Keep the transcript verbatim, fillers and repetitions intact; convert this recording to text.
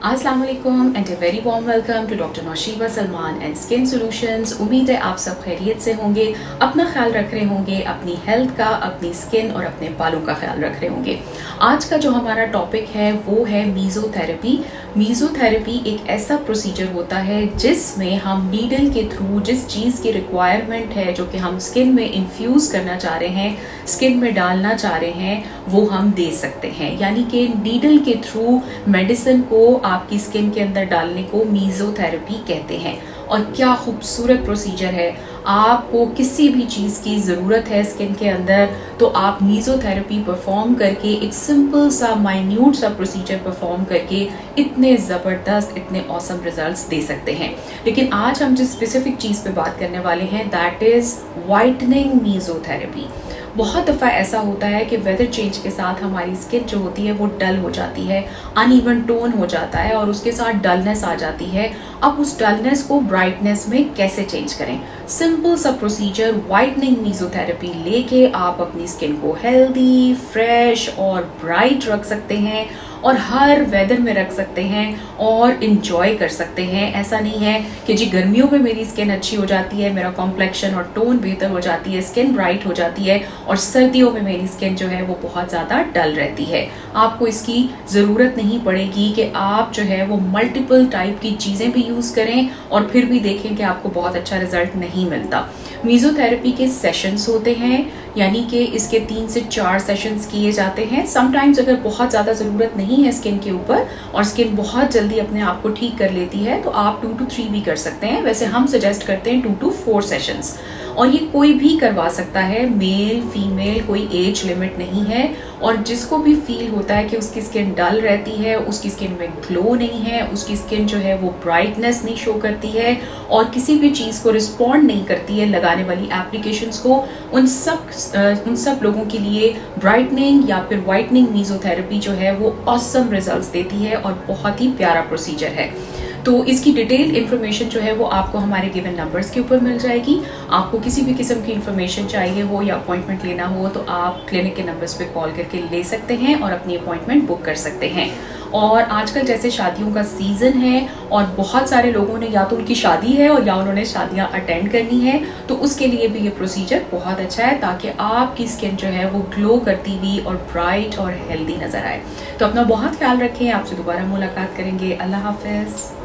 अस्सलाम वालेकुम and a very warm welcome to doctor Naushiba Salman and skin solutions. उम्मीद है आप सब खैरियत से होंगे, अपना ख्याल रख रहे होंगे, अपनी हेल्थ का, अपनी स्किन और अपने बालों का ख्याल रख रहे होंगे। आज का जो हमारा टॉपिक है वो है मीज़ोथेरेपी। मीज़ोथेरेपी एक ऐसा प्रोसीजर होता है जिसमें हम नीडल के थ्रू जिस चीज़ की रिक्वायरमेंट है, जो कि हम स्किन में इन्फ्यूज़ करना चाह रहे हैं, स्किन में डालना चाह रहे हैं, वो हम दे सकते हैं। यानी कि नीडल के थ्रू मेडिसिन को आपकी स्किन के अंदर डालने को मीज़ोथेरेपी कहते हैं। और क्या खूबसूरत प्रोसीजर है। आपको किसी भी चीज़ की ज़रूरत है स्किन के अंदर तो आप मीज़ोथेरेपी परफॉर्म करके, एक सिंपल सा माइन्यूट सा प्रोसीजर परफॉर्म करके इतने ज़बरदस्त, इतने ऑसम रिजल्ट्स दे सकते हैं। लेकिन आज हम जिस स्पेसिफिक चीज़ पे बात करने वाले हैं दैट इज़ वाइटनिंग मीज़ोथेरेपी। बहुत दफ़ा ऐसा होता है कि वेदर चेंज के साथ हमारी स्किन जो होती है वो डल हो जाती है, अनइवन टोन हो जाता है और उसके साथ डलनेस आ जाती है। अब उस डलनेस को ब्राइटनेस में कैसे चेंज करें? सिंपल सा प्रोसीजर वाइटनिंग मीज़ोथेरेपी लेके आप अपनी स्किन को हेल्दी, फ्रेश और ब्राइट रख सकते हैं और हर वेदर में रख सकते हैं और इंजॉय कर सकते हैं। ऐसा नहीं है कि जी गर्मियों में मेरी स्किन अच्छी हो जाती है, मेरा कॉम्प्लेक्शन और टोन बेहतर हो जाती है, स्किन ब्राइट हो जाती है, और सर्दियों में मेरी स्किन जो है वो बहुत ज़्यादा डल रहती है। आपको इसकी ज़रूरत नहीं पड़ेगी कि आप जो है वो मल्टीपल टाइप की चीज़ें भी यूज़ करें और फिर भी देखें कि आपको बहुत अच्छा रिजल्ट नहीं मिलता। मीज़ोथेरेपी के सेशंस होते हैं, यानी कि इसके तीन से चार सेशंस किए जाते हैं। समटाइम्स अगर बहुत ज़्यादा ज़रूरत नहीं है स्किन के ऊपर और स्किन बहुत जल्दी अपने आप को ठीक कर लेती है तो आप टू टू थ्री भी कर सकते हैं। वैसे हम सजेस्ट करते हैं टू टू फोर सेशंस, और ये कोई भी करवा सकता है, मेल फीमेल, कोई एज लिमिट नहीं है। और जिसको भी फील होता है कि उसकी स्किन डल रहती है, उसकी स्किन में ग्लो नहीं है, उसकी स्किन जो है वो ब्राइटनेस नहीं शो करती है और किसी भी चीज़ को रिस्पॉन्ड नहीं करती है लगाने वाली एप्लीकेशंस को, उन सब उन सब लोगों के लिए ब्राइटनिंग या फिर वाइटनिंग मीज़ोथेरेपी जो है वो ऑसम रिजल्ट्स देती है और बहुत ही प्यारा प्रोसीजर है। तो इसकी डिटेल इन्फॉर्मेशन जो है वो आपको हमारे गिवन नंबर्स के ऊपर मिल जाएगी। आपको किसी भी किस्म की इन्फॉर्मेशन चाहिए हो या अपॉइंटमेंट लेना हो तो आप क्लिनिक के नंबर्स पे कॉल करके ले सकते हैं और अपनी अपॉइंटमेंट बुक कर सकते हैं। और आजकल जैसे शादियों का सीज़न है और बहुत सारे लोगों ने या तो उनकी शादी है और या उन्होंने शादियां अटेंड करनी है, तो उसके लिए भी ये प्रोसीजर बहुत अच्छा है ताकि आपकी स्किन जो है वो ग्लो करती हुई और ब्राइट और हेल्दी नज़र आए। तो अपना बहुत ख्याल रखें। आपसे दोबारा मुलाकात करेंगे। अल्लाह हाफिज़।